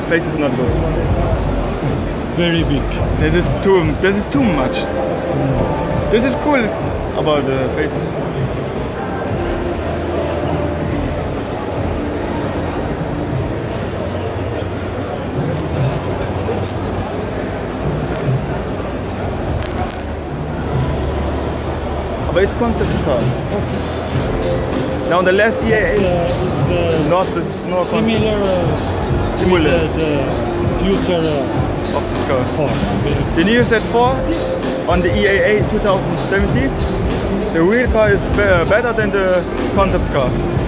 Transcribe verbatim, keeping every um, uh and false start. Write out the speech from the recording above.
face is not good. Very big. This is too. This is too much. This is cool about the face. Aber it's concept car. Now the last E A A. It's, uh, it's uh, not this is not similar. Uh, similar with, uh, the future uh, of this car. Ford. The new Z four on the E A A twenty seventeen. The real car is be better than the concept car.